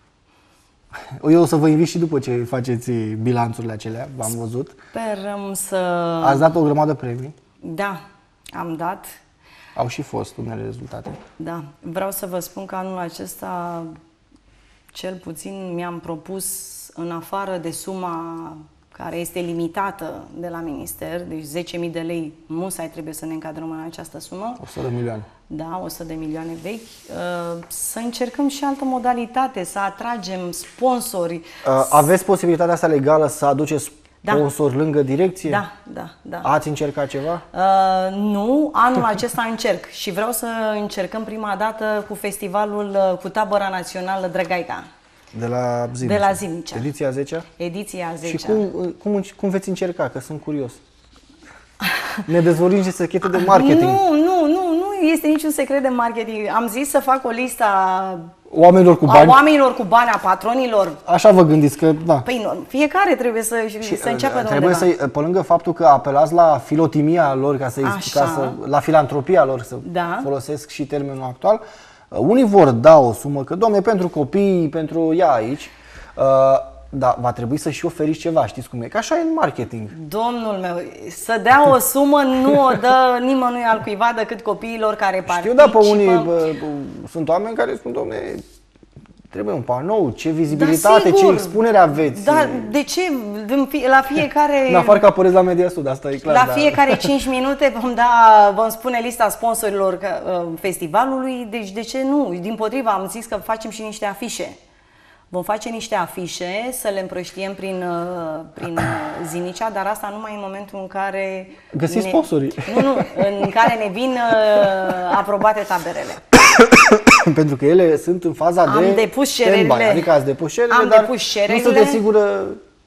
Eu o să vă invit și după ce faceți bilanțurile acelea, v-am văzut. Sperăm să... Ați dat o grămadă premii. Da, am dat. Au și fost unele rezultate. Da, vreau să vă spun că anul acesta, cel puțin, mi-am propus, în afară de suma care este limitată de la minister, deci zece mii de lei, musai trebuie să ne încadrăm în această sumă. o sută de milioane. Da, o sută de milioane vechi. Să încercăm și altă modalitate, să atragem sponsori. Aveți posibilitatea asta legală să aduceți sponsori, da, lângă direcție? Da, da, da. Ați încercat ceva? Uh, nu, anul acesta încerc și vreau să încercăm prima dată cu festivalul, cu tabăra națională Drăgaica. De la Zimnicea. De la Zimnicea. Ediția zecea? Ediția zecea. Și cum, cum, cum veți încerca? Că sunt curios. Ne dezvolim și secrete de marketing. Nu, nu, nu, nu este niciun secret de marketing. Am zis să fac o listă a oamenilor cu bani. A oamenilor cu bani, a patronilor. Așa vă gândiți că, da. Păi nu, fiecare trebuie să, și, să înceapă de trebuie undeva. să, pe lângă faptul că apelați la filotimia lor, ca să, ca să la filantropia lor, să da. folosesc și termenul actual, unii vor da o sumă, că, domne, pentru copii, pentru ea aici, uh, dar va trebui să și oferiți ceva, știți cum e, că așa e în marketing. Domnul meu, să dea o sumă nu o dă nimănui altcuiva decât copiilor care participă. Știu, da, pe unii bă, sunt oameni care spun, domne, trebuie un panou, ce vizibilitate, da, ce expunere aveți. Da, de ce? La fiecare... În afară că apăreți la Media Sud, asta e clar. La dar... fiecare cinci minute vom, da, vom spune lista sponsorilor festivalului, deci de ce nu? Dimpotrivă, am zis că facem și niște afișe. Vom face niște afișe, să le împrăștiem prin, prin Zimnicea, dar asta numai în momentul în care... Găsiți sponsorii. Nu, nu, în care ne vin uh, aprobate taberele. Pentru că ele sunt în faza am de depus cererile. Adică ați depus cererile, am dar depus cererile. nu sunteți sigură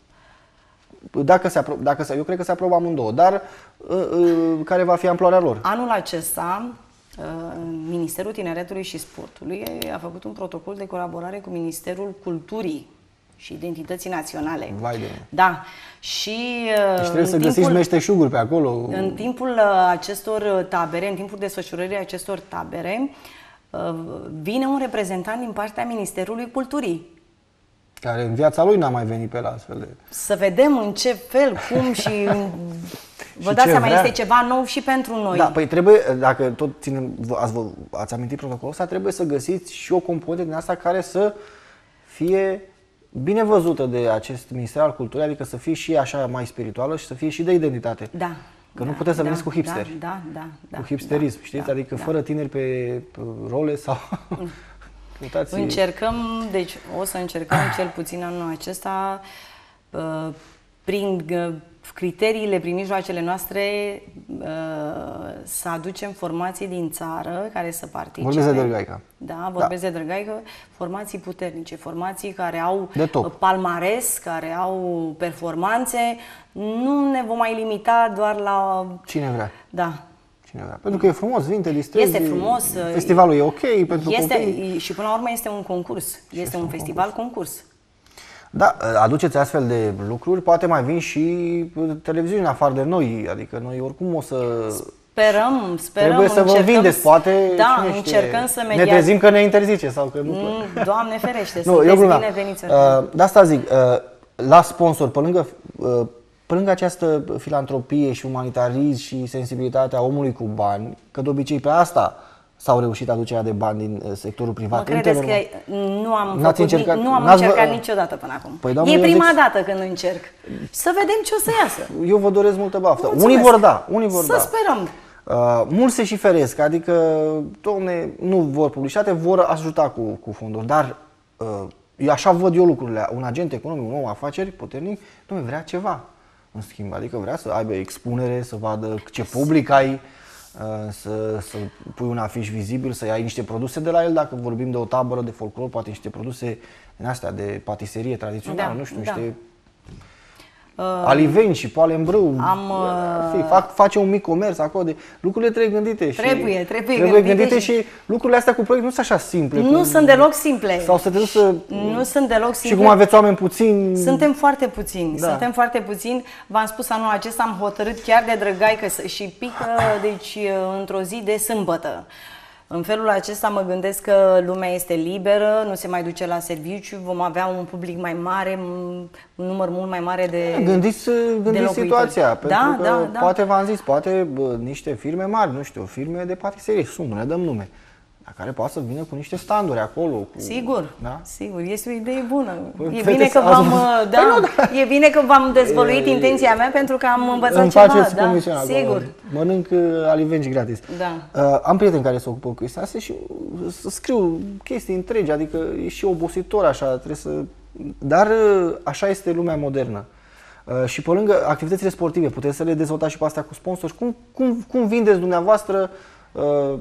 dacă se apro- dacă se, eu cred că se aprobă amândouă, dar uh, uh, care va fi amploarea lor? Anul acesta, uh, Ministerul Tineretului și Sportului a făcut un protocol de colaborare cu Ministerul Culturii și Identității Naționale. Vai de mine. Da. Și deci trebuie să găsiți meșteșuguri pe acolo. În timpul acestor tabere, în timpul desfășurării acestor tabere, vine un reprezentant din partea Ministerului Culturii. Care în viața lui n-a mai venit pe la astfel de... Să vedem în ce fel, cum și... Vă dați seama, este ceva nou și pentru noi. Da, păi trebuie, dacă tot ținem, ați, ați amintit protocolul ăsta, trebuie să găsiți și o componentă din asta care să fie bine văzută de acest Minister al Culturii, adică să fie și așa mai spirituală și să fie și de identitate. Da. Că da, nu puteți să da, veniți cu hipsteri. Da, da, da. Cu hipsterism, da, știți? Da, adică da. fără tineri pe, pe role sau... Uitați. Încercăm, deci o să încercăm cel puțin anul acesta prin criteriile, prin mijloacele noastre să aducem formații din țară care să participe. Vorbesc de Drăgaica. Da, vorbesc da. de Drăgaica, formații puternice, formații care au palmares, care au performanțe. Nu ne vom mai limita doar la... Cine vrea. Da. Cine vrea. Pentru că e frumos, vin, te distrezi. Este frumos. Festivalul e ok pentru este, copii. Și până la urmă este un concurs. Și este, este un, un festival concurs. concurs. Da, aduceți astfel de lucruri, poate mai vin și televiziuni în afară de noi, adică noi oricum o să... Sperăm, sperăm. Trebuie să vă vindeți, poate, da, cine încercăm să mediază. Ne trezim că ne interzice sau că nu... Mm, Doamne ferește, nu, sunteți bineveniți. Uh, de asta zic, uh, la sponsor, pe lângă, uh, pe lângă această filantropie și umanitarism și sensibilitatea omului cu bani, că de obicei pe asta s-au reușit aducerea de bani din sectorul privat? Mă credeți că nu am, făcut, încercat, nu am încercat niciodată până acum. Păi, doamne, e prima zic... dată când încerc. Să vedem ce o să iasă. Eu vă doresc multă baftă. Mulțumesc. Unii vor da, unii vor să da. sperăm. Uh, mulți se și feresc, adică, domne, nu vor publicitate, vor ajuta cu, cu fonduri, dar uh, eu așa văd eu lucrurile. Un agent economic, un om afaceri puternic, nu vrea ceva în schimb, adică vrea să aibă expunere, să vadă ce public ai, să, să pui un afiș vizibil, să ai niște produse de la el, dacă vorbim de o tabără de folclor, poate niște produse din astea de patiserie tradițională, da, nu știu, da. niște uh, aliveni și poale în brâu. Am, uh, fac, face un mic comerț acolo, de, lucrurile trebuie gândite. Trebuie, și, trebuie, trebuie gândite, gândite și... și lucrurile astea cu proiect nu sunt așa simple. Nu cum, sunt deloc simple. Sau să te duci să... Nu sunt deloc simple. Și cum aveți oameni puțini... Suntem foarte puțini, da. suntem foarte puțini. V-am spus anul acesta, am hotărât chiar de drăgaică și pică, deci într-o zi de sâmbătă. În felul acesta mă gândesc că lumea este liberă, nu se mai duce la serviciu, vom avea un public mai mare, un număr mult mai mare de Gândiți, gândiți de situația, pentru da, că da, da. poate v-am zis, poate bă, niște firme mari, nu știu, firme de patiserie, sunt, nu le dăm nume, dar care poate să vină cu niște standuri acolo. Cu, sigur, da? Sigur, este o idee bună. Păi, e, bine că v-am, da, păi nu, da. e bine că v-am dezvăluit e, intenția mea pentru că am învățat îmi ceva. faceți Da, comisiunea, sigur. Mănânc uh, alivenci gratis. Da. Uh, am prieteni care se ocupă cu chestia asta și să scriu chestii întregi, adică e și obositor așa, trebuie să... Dar uh, așa este lumea modernă. Uh, și pe lângă activitățile sportive, puteți să le dezvoltați și pe astea cu sponsori. Cum, cum, cum vindeți dumneavoastră uh,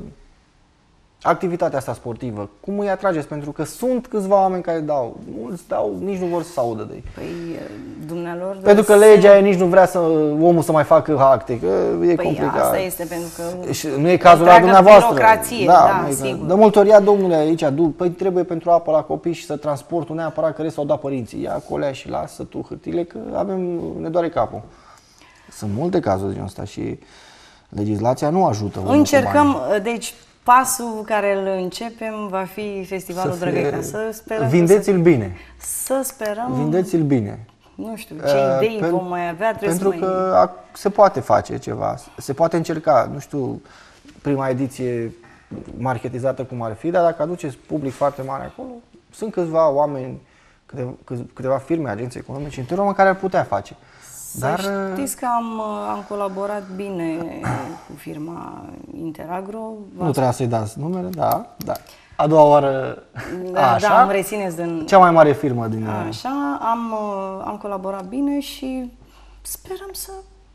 activitatea asta sportivă? Cum îi atrageți? Pentru că sunt câțiva oameni care dau, mulți dau, nici nu vor să audă de ei. Păi, dumnealor... Pentru că legea e, nici nu vrea să omul să mai facă acte, că e păi complicat. Asta este pentru că... Și nu e cazul la dumneavoastră. Birocrație, da, da, e, sigur. de multe ori, ia domnule aici, duc, păi trebuie pentru apă la copii și să transportul neapărat care s-au dat părinții. Ia colea și lasă tu hârtile că avem, ne doare capul. Sunt multe cazuri din ăsta și legislația nu ajută. Încercăm, deci pasul care îl începem va fi Festivalul Drăgăica. Să sperăm. Vindeți-l bine. Să sperăm. Vindeți-l bine. Nu știu ce idei uh, vom mai avea, trebuie pentru să că mai... se poate face ceva, se poate încerca, nu știu, prima ediție marketizată cum ar fi, dar dacă aduceți public foarte mare acolo, sunt câțiva oameni, câteva, câteva firme, agenții economice în Roma care ar putea face. Dar să știți că am, am colaborat bine cu firma Interagro. Nu trebuia să-i dați numele, da, da. A doua oară, da, așa, da, îmi rețineți din... Cea mai mare firmă din... Așa, am, am colaborat bine și sperăm să...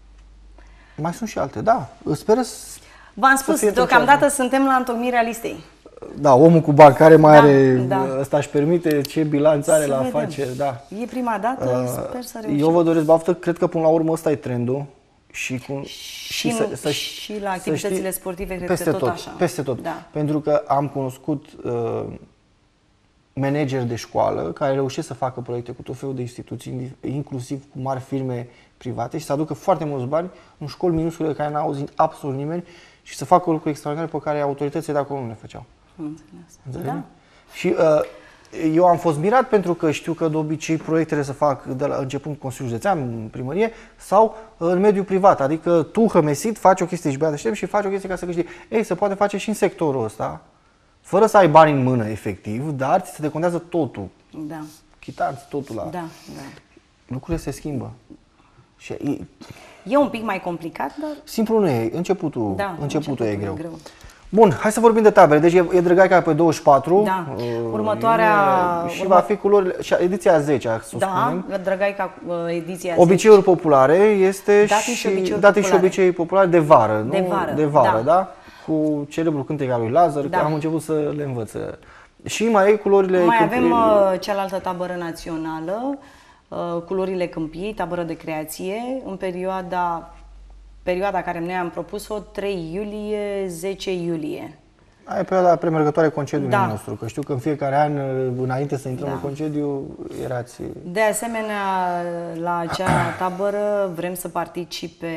Mai sunt și alte, da, speră să... V-am spus, deocamdată suntem la întocmirea listei. Da, omul cu bani care mai da, are, da. ăsta își permite ce bilanț are să la vedem. Afaceri, da. E prima dată, uh, sper să reușim. Eu vă doresc baftă, cred că până la urmă ăsta e trendul. Și, cu, și, și, să, să, și la activitățile știi, sportive cred peste că tot, tot așa. Peste tot. Da. Pentru că am cunoscut uh, manageri de școală care reușesc să facă proiecte cu tot felul de instituții, inclusiv cu mari firme private și să aducă foarte mulți bani în școli minuscule care n-au auzit absolut nimeni și să facă lucruri extraordinare pe care autoritățile de acolo nu le făceau. Înțeles. Da. Și uh, eu am fost mirat pentru că știu că de obicei proiectele se fac de la începând cu Consiliul Județean, în primărie, sau în mediul privat. Adică tu, hămesit, faci o chestie și bea deștept și faci o chestie ca să câștigi. Ei, se poate face și în sectorul ăsta, fără să ai bani în mână, efectiv, dar ți se decontează totul. Da. Chitanți totul la... Da, da. Lucrurile se schimbă. Și e... e un pic mai complicat, dar... Simplu nu e. Începutul, da, începutul, începutul e greu. E greu. Bun, hai să vorbim de tabere. Deci e, e Drăgaica pe douăzeci și patru. Da. Următoarea... E, și urmă... va fi culorile... Și ediția a zecea, să da, spunem. Da, Drăgaica ediția a Obiceiuri populare este date și... și obiceiuri date populare. și obicei populare de vară, nu? De vară, de vară, da. da? Cu celebrul cântec al lui Lazar, da. Că am început să le învăț. Și mai e culorile... Mai câmpii... avem uh, cealaltă tabără națională, uh, culorile câmpiei, tabără de creație, în perioada... Perioada care noi am propus-o, trei iulie, zece iulie. Aia e perioada premergătoare concediului da. nostru, că știu că în fiecare an, înainte să intrăm da. în concediu, erați... De asemenea, la acea tabără vrem să participe,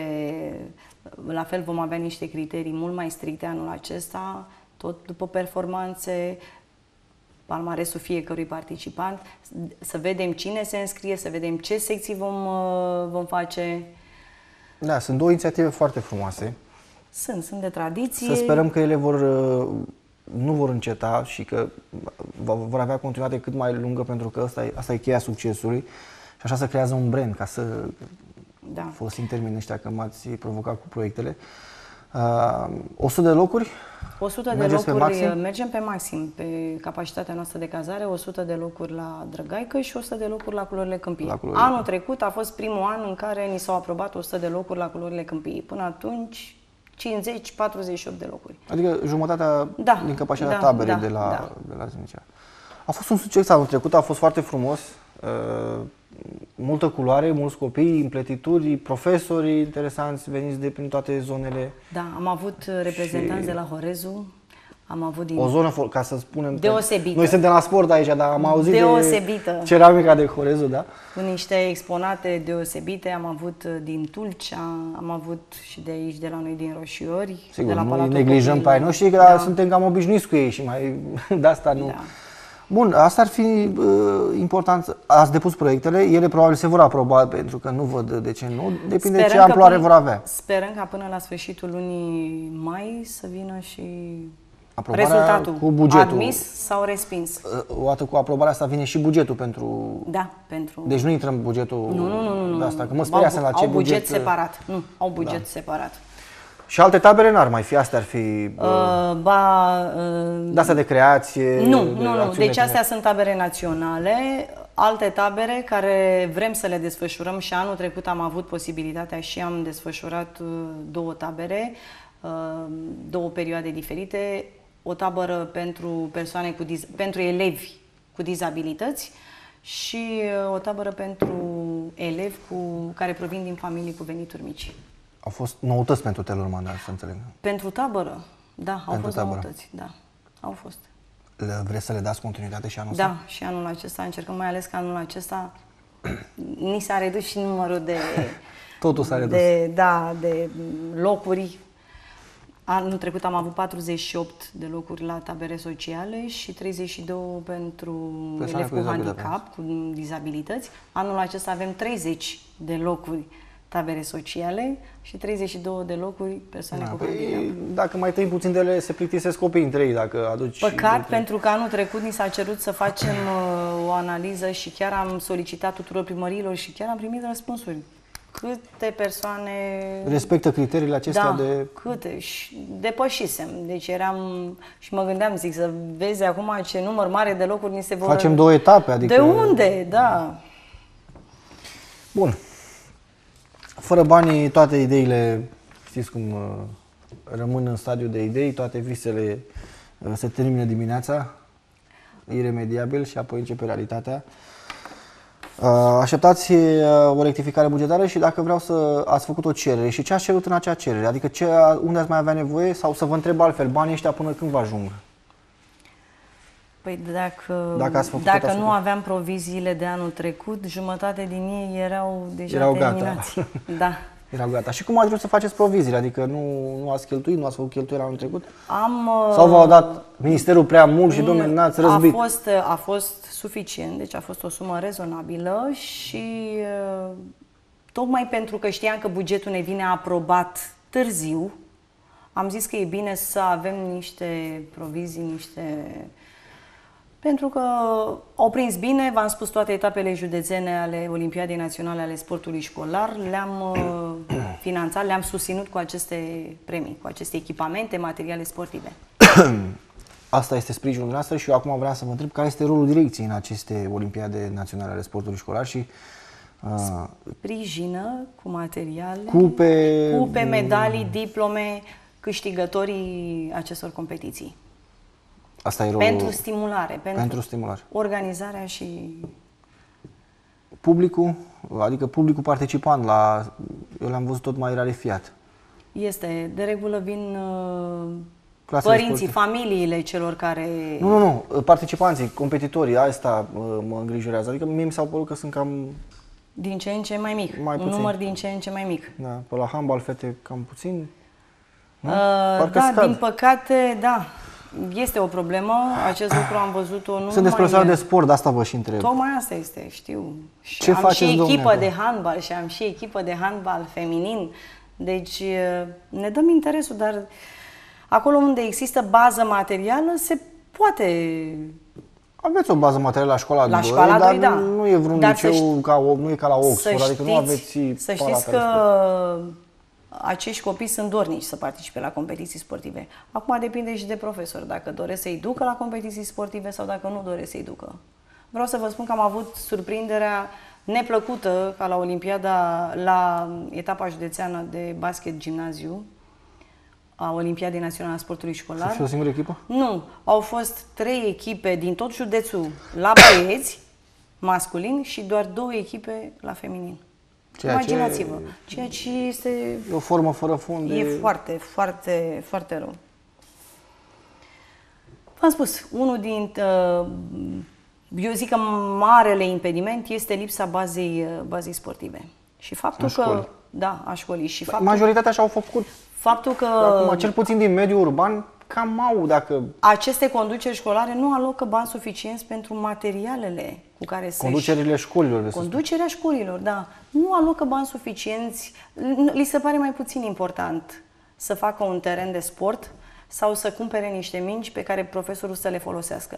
la fel vom avea niște criterii mult mai stricte anul acesta, tot după performanțe, palmaresul fiecărui participant, să vedem cine se înscrie, să vedem ce secții vom, vom face. Da, sunt două inițiative foarte frumoase. Sunt, sunt de tradiție. Să sperăm că ele vor, nu vor înceta și că vor avea continuitate cât mai lungă, pentru că asta e, asta e cheia succesului și așa se creează un brand, ca să da. folosim termenii ăștia că m-ați provocat cu proiectele. Uh, o sută de locuri? o sută de locuri, pe maxim? Mergem pe maxim, pe capacitatea noastră de cazare, o sută de locuri la Drăgaică și o sută de locuri la Culorile Câmpiei. La Culorile. Anul trecut a fost primul an în care ni s-au aprobat o sută de locuri la Culorile Câmpiei. Până atunci, cincizeci patruzeci și opt de locuri. Adică jumătatea da, din capacitatea da, taberei da, de la, da. de la Znicea. A fost un succes anul trecut, a fost foarte frumos. Uh, multă culoare, mulți copii, împletituri, profesori interesanți veniți de prin toate zonele. Da, am avut reprezentanți și de la Horezu, am avut din... O zonă, ca să spunem, deosebită. Noi suntem la sport aici, dar am auzit deosebită. de ceramica de Horezu, da? Cu niște exponate deosebite, am avut din Tulcea, am avut și de aici, de la noi din Roșiori. Sigur, de la nu neglijăm pe ai noștri, că da. suntem cam obișnuiți cu ei și mai de asta nu... Da. Bun, asta ar fi uh, important. Ați depus proiectele, ele probabil se vor aproba, pentru că nu văd de ce nu, depinde de ce amploare vor avea. Sperăm ca până la sfârșitul lunii mai să vină și aprobarea rezultatul, cu bugetul. Admis sau respins. O dată cu aprobarea asta vine și bugetul pentru... Da, pentru... Deci nu intră în bugetul nu, nu, nu, nu, de asta, că mă speriasem la ce au buget. buget separat, nu, au buget da. separat. Și alte tabere n-ar mai fi, astea ar fi... Uh, ba... Uh, de astea de creație... Nu, de nu, nu, deci astea sunt tabere naționale, alte tabere care vrem să le desfășurăm și anul trecut am avut posibilitatea și am desfășurat două tabere, două perioade diferite, o tabără pentru persoane cu pentru elevi cu dizabilități și o tabără pentru elevi cu, care provin din familii cu venituri mici. Au fost noutăți pentru Telorman, să înțeleg. Pentru tabără, da, au pentru fost tabără. noutăți, da, au fost. Le vreți să le dați continuitate și anul da, ăsta? Da, și anul acesta încercăm, mai ales că anul acesta ni s-a redus și numărul de... Totul s-a redus. De, da, de locuri. Anul trecut am avut patruzeci și opt de locuri la tabere sociale și treizeci și doi pentru elevi cu, cu handicap, cu dizabilități. Anul acesta avem treizeci de locuri tabere sociale și treizeci și doi de locuri persoane da, cu handicap. Dacă mai tăi puțin de ele, se plictisesc copiii între ei, dacă aduci... Păcat, pentru că anul trecut ni s-a cerut să facem uh, o analiză și chiar am solicitat tuturor primăriilor și chiar am primit răspunsuri. Câte persoane... respectă criteriile acestea da, de... câte. Și depășisem. Deci eram... Și mă gândeam, zic, să vezi acum ce număr mare de locuri ni se vor... Facem două etape, adică... De unde? Da. Bun. Fără banii, toate ideile, știți cum, rămân în stadiu de idei, toate visele se termină dimineața, iremediabil, și apoi începe realitatea. Așteptați o rectificare bugetară și dacă vreau să ați făcut o cerere și ce ați cerut în acea cerere, adică ce, unde ați mai avea nevoie, sau să vă întreb altfel, banii ăștia până când vă ajung? Păi dacă, dacă, ați făcut dacă nu aveam proviziile de anul trecut, jumătate din ei erau deja erau terminați. Gata. Da. Erau gata. Și cum ați vrut să faceți proviziile? Adică nu, nu ați cheltuit, nu ați făcut cheltuieli anul trecut? Am, sau v-au dat ministerul prea mult și domnule, n-ați răzbit? A fost, a fost suficient, deci a fost o sumă rezonabilă și tocmai pentru că știam că bugetul ne vine aprobat târziu, am zis că e bine să avem niște provizii, niște... Pentru că au prins bine, v-am spus, toate etapele județene ale Olimpiadei Naționale ale Sportului Școlar, le-am uh, finanțat, le-am susținut cu aceste premii, cu aceste echipamente, materiale sportive. Asta este sprijinul noastră și eu acum vreau să vă întreb care este rolul direcției în aceste Olimpiade Naționale ale Sportului Școlar și... Uh, sprijină cu materiale, cupe, cupe, medalii, diplome, câștigătorii acestor competiții. Asta e rolul... Pentru stimulare, pentru, pentru stimulare. Organizarea și... Publicul, adică publicul participant la... Eu le-am văzut tot mai rarefiat. Este, de regulă vin uh, părinții, familiile celor care... Nu, nu, nu, participanții, competitorii, asta uh, mă îngrijorează. Adică mie mi s-au părut că sunt cam... Din ce în ce mai mic, mai un număr din ce în ce mai mic. Da, pe la handbal fete cam puțin. Uh, da, scad. Din păcate, da. Este o problemă, acest lucru am văzut-o nu. Sunt despre profesori de sport, de asta vă și întreb. Tocmai asta este, știu. Și ce am faceți, și echipă domne, de handbal și am și echipă de handbal feminin, Deci ne dăm interesul, dar acolo unde există bază materială se poate... Aveți o bază materială la școala la doi, școala dar doi, da. nu e vreun dar liceu ca, nu e ca la Oxford, să adică știți, nu aveți Să știți că acești copii sunt dornici să participe la competiții sportive. Acum depinde și de profesor, dacă doresc să-i ducă la competiții sportive sau dacă nu doresc să-i ducă. Vreau să vă spun că am avut surprinderea neplăcută ca la Olimpiada, la etapa județeană de basket gimnaziu, a Olimpiadei Naționale a Sportului Școlar. Să fie o singură echipă? Nu. Au fost trei echipe din tot județul la băieți, masculin, și doar două echipe la feminin. Imaginați-vă. Ceea ce este... E o formă fără fund. E de... foarte, foarte, foarte rău. V-am spus, unul din... Eu zic că marele impediment este lipsa bazei, bazei sportive. Și faptul că... Da, a școlii. Și faptul, majoritatea și-au făcut. Faptul că... Acum, cel puțin din mediul urban, cam au dacă... Aceste conduceri școlare nu alocă bani suficienți pentru materialele cu care să... Conducerile școlilor. Conducerea școlilor, da. Nu alocă bani suficienți. Li se pare mai puțin important să facă un teren de sport sau să cumpere niște mingi pe care profesorul să le folosească.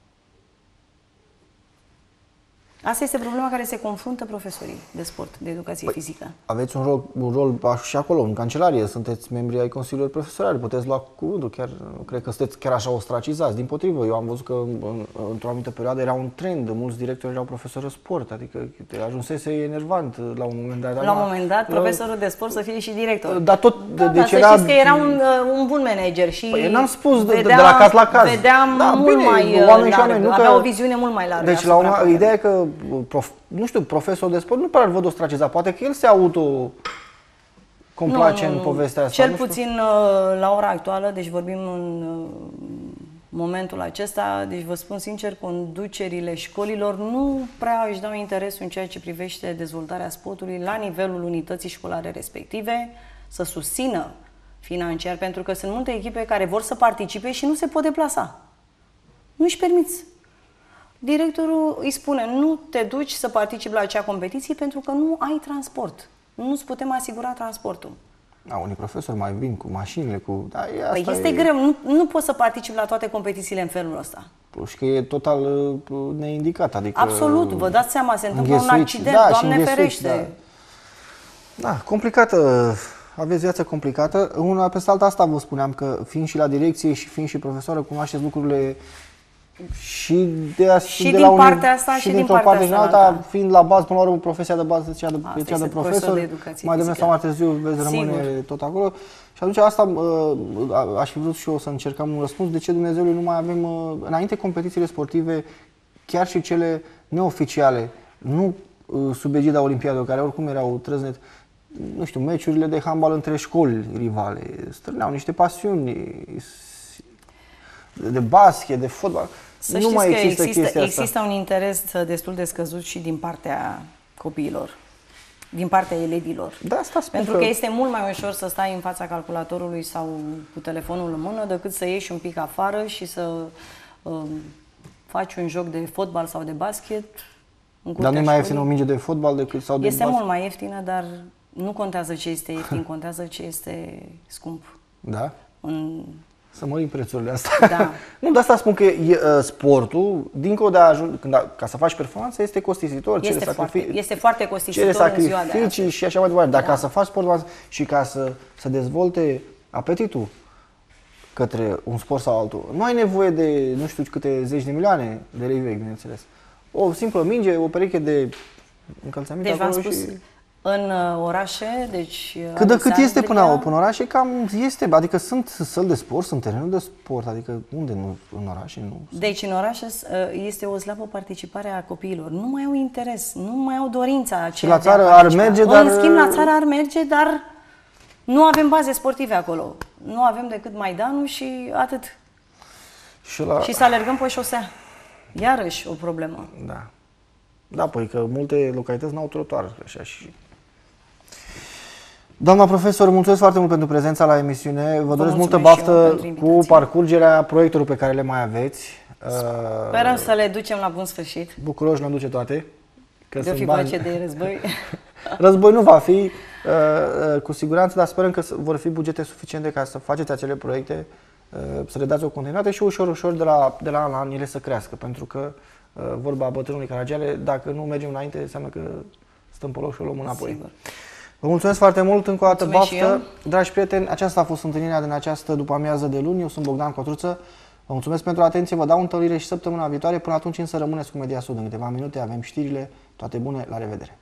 Asta este problema care se confruntă profesorii de sport, de educație păi, fizică. Aveți un rol, un rol și acolo, în kancelarie, sunteți membri ai Consiliului Profesorali, puteți lua cuvântul, chiar nu cred că sunteți chiar așa ostracizați. Dimpotrivă, eu am văzut că în, într-o anumită perioadă era un trend, mulți directori erau profesori de sport, adică ajunsese enervant la un moment dat. La un moment dat, la, profesorul de sport să fie și director. Dar tot, da, de, deci da, era... să știți că era un, un bun manager și păi, n-am spus vedea, de, de la caz la caz. Vedeam da, mult bine, mai oameni larg, oameni, nu avea că... o viziune mult mai largă. Deci la una, ideea e că prof, nu știu, profesor de sport nu pare văd ostracizat, poate că el se auto complace în povestea asta. Cel puțin la ora actuală, deci vorbim în momentul acesta, deci vă spun sincer, conducerile școlilor nu prea își dau interesul în ceea ce privește dezvoltarea sportului la nivelul unității școlare respective, să susțină financiar, pentru că sunt multe echipe care vor să participe și nu se pot deplasa. Nu își permiți. Directorul îi spune, nu te duci să participi la acea competiție pentru că nu ai transport. Nu-ți putem asigura transportul. Da, unii profesori mai vin cu mașinile, cu... Da, păi este e... greu, nu, nu poți să participi la toate competițiile în felul ăsta. Și că e total neindicat, adică... Absolut, vă dați seama, se întâmplă un accident, da, Doamne ferește. Da. da, complicată, aveți viață complicată. Una peste alta asta vă spuneam că fiind și la direcție și fiind și profesoră, cunoașteți lucrurile și de, și de din la un, partea asta și, și din partea partea asta, alta, fiind la bază, până la urmă, profesia de bază, cea de, cea de profesor, de mai devreme sau mai târziu veți rămâne tot acolo. Și atunci asta aș fi vrut și eu să încercăm un răspuns. De ce, Dumnezeului, nu mai avem, înainte competițiile sportive, chiar și cele neoficiale, nu sub egida Olimpiadelor, care oricum erau trăznet, nu știu, meciurile de handbal între școli rivale, strâneau niște pasiuni de basket, de fotbal. Să nu mai că există, există, chestia există asta. un interes destul de scăzut și din partea copiilor, din partea elevilor. Da, asta spun Pentru că... că este mult mai ușor să stai în fața calculatorului sau cu telefonul în mână decât să ieși un pic afară și să um, faci un joc de fotbal sau de basket. Dar nu e mai ieftină o minge de fotbal decât sau de Este basket? mult mai ieftină, dar nu contează ce este ieftin, contează ce este scump. Da? În... Să mărim prețurile astea. Da. Nu, de asta spun că e, uh, sportul, dincolo de a ajunge, când a, ca să faci performanță, este costisitor. Este, cere foarte, este foarte costisitor cere în ziua de sacrificii și așa mai departe. Dar da. ca să faci sport și ca să, să dezvolte apetitul către un sport sau altul, nu ai nevoie de nu știu câte zeci de milioane de lei vechi, bineînțeles. O simplă minge, o pereche de încălțăminte deci acolo spus, și... În orașe, deci... Cât de cât este până, până orașe, cam este. Adică sunt săli de sport, sunt terenuri de sport, adică unde nu, în orașe nu. Deci în orașe este o slabă participare a copiilor. Nu mai au interes, nu mai au dorința aceea. Și la țară ar merge, dar... În schimb, la țară ar merge, dar nu avem baze sportive acolo. Nu avem decât Maidanul și atât. Și, la... și să alergăm pe șosea. Iarăși o problemă. Da. Da, păi că multe localități n-au trotuar, așa și... Doamna profesor, mulțumesc foarte mult pentru prezența la emisiune. Vă, Vă doresc multă baftă cu parcurgerea proiectelor pe care le mai aveți. Sperăm uh, să le ducem la bun sfârșit. Bucuroși le duce toate. că de sunt fi bani. face de război. Război nu va fi, uh, uh, cu siguranță, dar sperăm că vor fi bugete suficiente ca să faceți acele proiecte, uh, să le dați o continuitate și ușor, ușor de la, de la an la an ele să crească. Pentru că, uh, vorba bătrânului Caragiale, dacă nu mergem înainte, înseamnă că stăm pe loc și o luăm înapoi. Sigur. Vă mulțumesc foarte mult, încă o dată Mulțumesc baftă. Dragi prieteni, aceasta a fost întâlnirea din această după-amiază de luni. Eu sunt Bogdan Cotruță. Vă mulțumesc pentru atenție, vă dau întâlnire și săptămâna viitoare. Până atunci însă rămâneți cu Media Sud. În câteva minute avem știrile. Toate bune, la revedere!